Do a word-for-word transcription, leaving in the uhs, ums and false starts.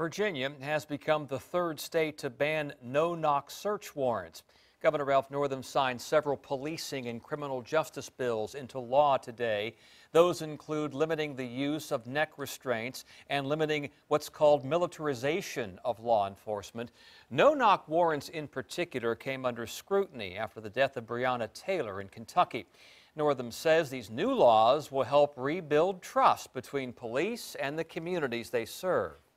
Virginia has become the third state to ban no-knock search warrants. Governor Ralph Northam signed several policing and criminal justice bills into law today. Those include limiting the use of neck restraints and limiting what's called militarization of law enforcement. No-knock warrants in particular came under scrutiny after the death of Breonna Taylor in Kentucky. Northam says these new laws will help rebuild trust between police and the communities they serve.